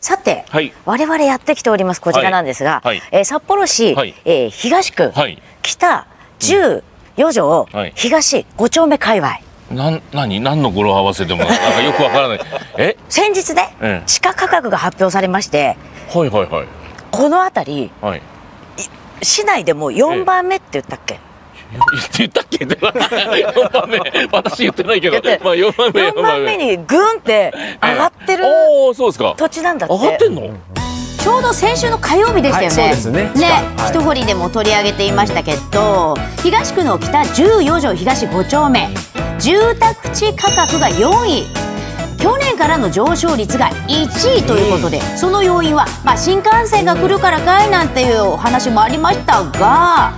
さて、 はい、 我々やってきておりますこちらなんですが、 はい札幌市、 はい、 東区、 はい、 北14条、はい、東5丁目界隈。 何の語呂合わせでもなんかよくわからない。 先日ね、地価価格が発表されまして、 はいはいはい、 この辺り、 はい、 市内でも4番目って言ったっけ？ 言ったっけ？4番目、私言ってないけど、まあ4 番目にグンって上がってる土地なんだって。 上がってんの？ ちょうど先週の火曜日でしたよね。 そうですね。 一掘りでも取り上げていましたけど、東区の北14条東5丁目、住宅地価格が4位。去年からの上昇率が1位ということで、その要因は、新幹線が来るからかいなんていうお話もありましたが、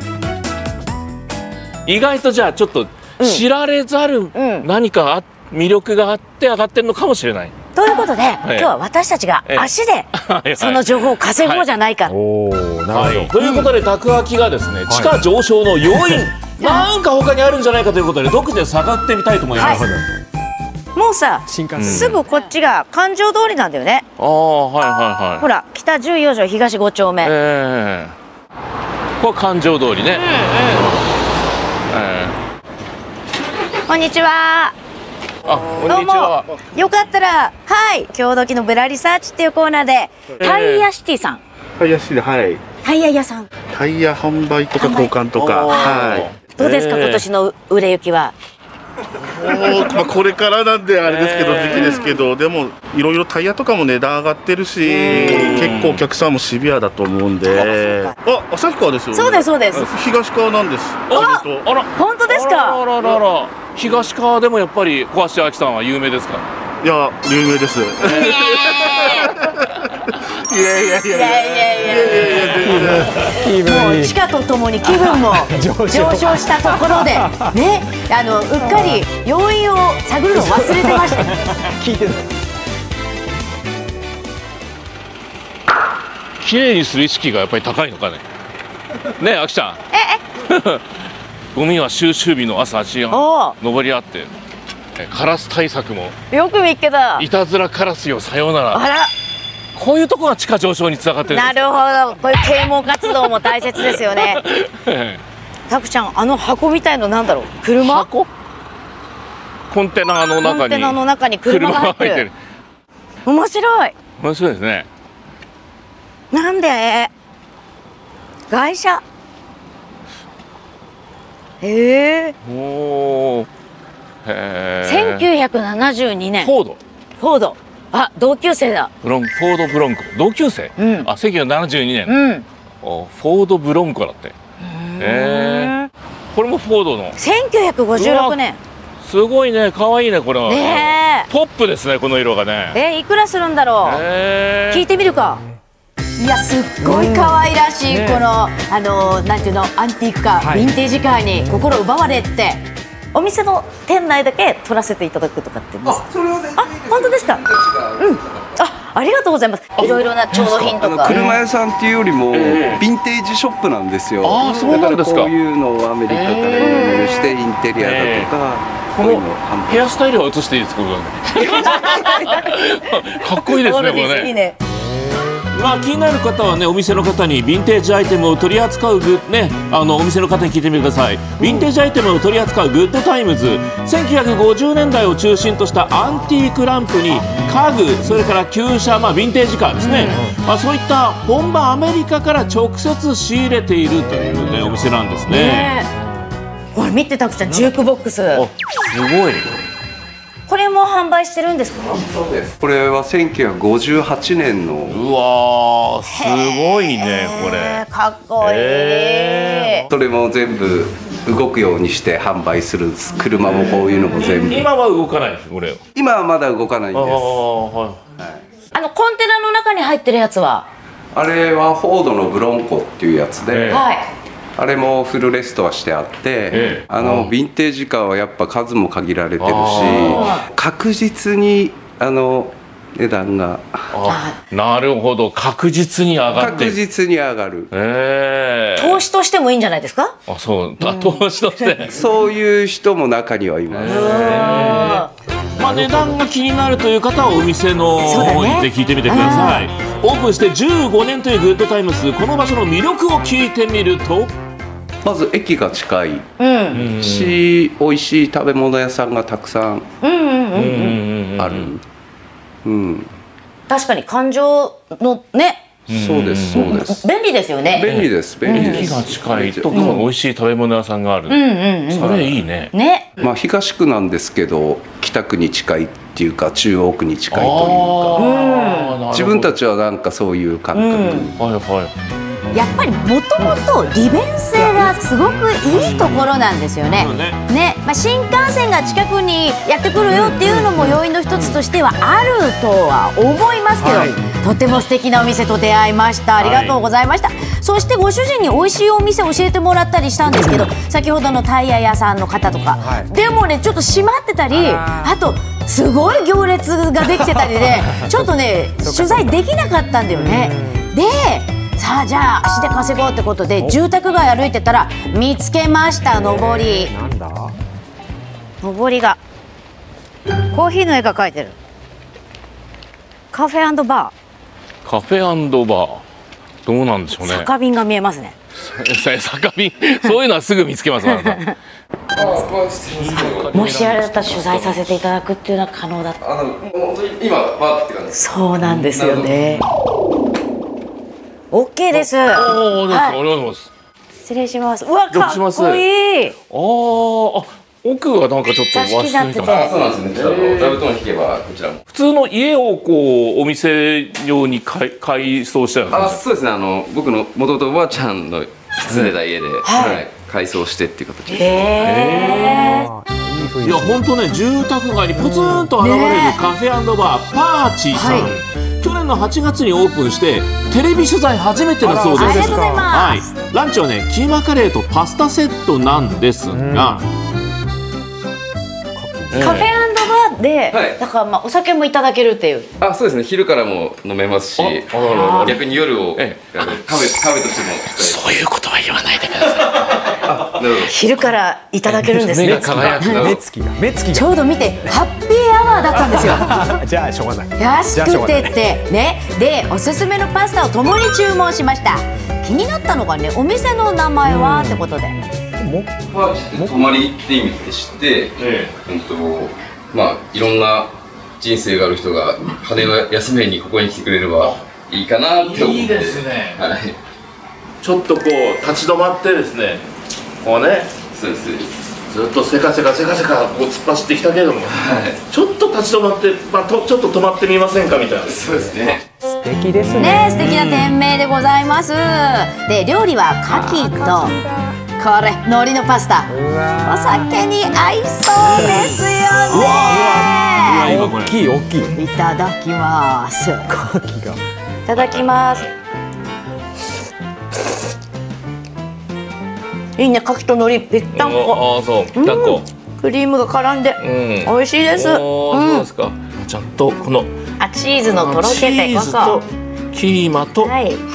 意外とじゃあちょっと知られざる何か魅力があって上がってるのかもしれない。 ということで、今日は私たちが足でその情報を稼ごうじゃないか。 ということで、宅秋がですね、地価上昇の要因、なんか他にあるんじゃないかということで、独自で探ってみたいと思います。 もうさ、すぐこっちが環状通りなんだよね。ほら、北14条東5丁目。 これ環状通りね。 こんにちは。どうも。よかったら、今日時のブラリサーチっていうコーナーで、タイヤシティさん。 タイヤシティ、はい。 タイヤ屋さん。 タイヤ販売とか交換とか。 どうですか、今年の売れ行きは。 これからなんであれですけど、時期ですけど、でもいろいろタイヤとかも値段上がってるし、結構お客さんもシビアだと思うんで。旭川ですよね。 そうですそうです。 東川なんです。 あら、本当ですか。 東川でもやっぱり小橋明さんは有名ですか？ いや、有名です。いやもう地価とともに気分も上昇したところでね、うっかり要因を探るのを忘れてました。聞いてた。 綺麗にする意識がやっぱり高いのかね。ねえ、あきちゃん。ゴミは収集日の朝8時半登り合って、カラス対策もよく見っけた。 いたずらカラスよさようなら。 あら、 こういうところが地価上昇につながってるんです。 なるほど、こういう啓蒙活動も大切ですよね。タクちゃん、箱みたいのなんだろう？車？ 箱？コンテナの中に車が入ってる。面白い。 面白いですね。 なんで？外車。1972年。 フォード。あ、同級生だ。 フォードブロンコ。同級生？あ、1972年。フォードブロンコだって。これもフォードの。 1956年。 すごいね、可愛いね、これは。ポップですね、この色がね。 いくらするんだろう。聞いてみるか。いや、すっごい可愛らしい、このなんていうの、アンティークカー、ヴィンテージカーに心奪われて、お店の店内だけ撮らせていただくとかって言うんです。本当ですか。ありがとうございます。いろいろな調度品とか。 車屋さんっていうよりもヴィンテージショップなんですよ。 そうなんですか。 こういうのをアメリカから輸入してインテリアだとか、 このヘアスタイルは映していいですか。かっこいいですね、これね。気になる方はね、お店の方にヴィンテージアイテムを取り扱うお店の方に聞いてみてください。ヴィンテージアイテムを取り扱うグッドタイムズ、1950年代を中心としたアンティークランプに家具、それから旧車、ヴィンテージカーですね、そういった本場アメリカから直接仕入れているというね、お店なんですね。 ほら見て、たくちゃん、ジュークボックス。すごい。 これも販売してるんですか？ そうです。これは1958年の。 うわー、すごいね、これ。 かっこいい。 それも全部動くようにして販売するんです。車もこういうのも全部。 今は動かないです、これ。 今はまだ動かないんです。 コンテナの中に入ってるやつは？ あれはフォードのブロンコっていうやつで。あれもフルレストアしてあって、ヴィンテージカーはやっぱ数も限られてるし、確実に値段が。 なるほど、確実に上がって。 確実に上がる。 投資としてもいいんじゃないですか？ そう、投資として。 そういう人も中にはいます。 まあ値段が気になるという方はお店の方にぜひ聞いてみてください。オープンして15年というグッドタイムス、この場所の魅力を聞いてみると、 まず駅が近いし、美味しい食べ物屋さんがたくさんある。 確かに環状のね。 そうですそうです。 便利ですよね。 便利です便利です。 駅が近いと美味しい食べ物屋さんがある。それいいね。 ね。 まあ東区なんですけど北区に近いっていうか中央区に近いというか、自分たちはなんかそういう感覚。 やっぱりもともと利便性がすごくいいところなんですよね。まあ新幹線が近くにやってくるよっていうのも要因の一つとしてはあるとは思いますけど、とても素敵なお店と出会いました。ありがとうございました。そしてご主人に美味しいお店教えてもらったりしたんですけど、先ほどのタイヤ屋さんの方とか、でもねちょっと閉まってたり、あとすごい行列ができてたりでちょっとね取材できなかったんだよね。でさあじゃあ足で稼ごうってことで住宅街歩いてたら見つけました。のぼり、のぼりがコーヒーの絵が描いてる。カフェ&バー。カフェ&バーどうなんでしょうね。 酒瓶が見えますね。 酒瓶そういうのはすぐ見つけます。 もしあれだったら取材させていただくっていうのは可能だった。 今バーって感じ。 そうなんですよね。OK です。失礼します。うわ、かっこいい。 奥がなんかちょっと和室みたいな。 そうなんですね。座布団引けばこちらも。 普通の家をこうお店用に改装したよね。 そうですね。僕の元々おばあちゃんの住んでた家で改装してっていう形で。 いや本当ね、住宅街にポツンと現れるカフェ&バーパーチーさん。去年の8月にオープンしてテレビ取材初めてだそうです。 ありがとうございます。 ランチはねキーマカレーとパスタセットなんですが、 カフェ&バーで、だからまあお酒もいただけるっていう。 そうですね。昼からも飲めますし、逆に夜を食べとしても。 そういうことは言わないでください。昼からいただけるんですね。 目が輝く。 目つきがちょうど見てハッピーアワーだったんですよ。 じゃあしょうがない。 安くてってね。でおすすめのパスタを共に注文しました。気になったのがね、お店の名前はってことで。 泊まりって意味でして、まあいろんな人生がある人が羽を休めにここに来てくれればいいかなって思って。いいですね。 ちょっとこう立ち止まってですね、こうね、 そうです。 ずっとせかせかこう突っ走ってきたけれども、ちょっと立ち止まって、ちょっと止まってみませんかみたいな。 そうですね。 素敵ですね。 素敵な店名でございます。で料理は牡蠣とこれ海苔のパスタ、お酒に合いそうですよね。 大きい大きい。 いただきます。 牡蠣が。 いただきます。いいね、牡蠣と海苔ぴったんこ。 そう、ぴったんこ。 クリームが絡んで美味しいです。 そうですか。ちゃんとこのチーズのとろけてこそキーマと、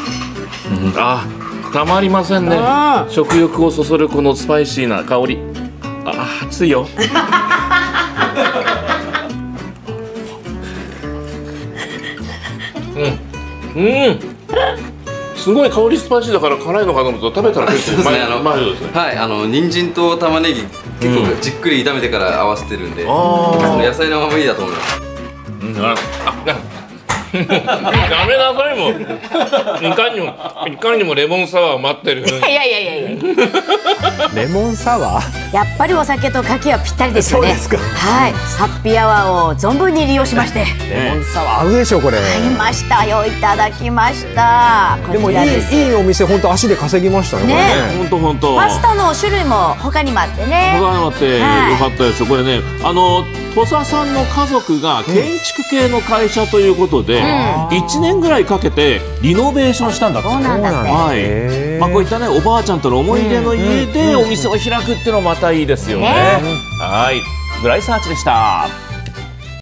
たまりませんね。食欲をそそるこのスパイシーな香り。熱いよ。すごい香りスパイシーだから辛いのかと思うと食べたら結構マイルドですね。 はい、人参と玉ねぎ結構じっくり炒めてから合わせてるんで、その野菜のままいいだと思います。 やめなさいもん。いかにもレモンサワー待ってる。いやレモンサワー。 やっぱりお酒と牡蠣はぴったりですよね。はい、ハッピーアワーを存分に利用しまして。 レモンサワー合うでしょこれ。 合いましたよ。いただきました。 でもいいお店、本当足で稼ぎましたね。 本当。 パスタの種類も他にもあってね。 他にもあってよかったです。これね、土佐さんの家族が建築系の会社ということで、1年ぐらいかけてリノベーションしたんだって。 そうなんだって。 まあこういったね、おばあちゃんとの思い出の家でお店を開くっていうのもまたいいですよね。はい、ブライサーチでした。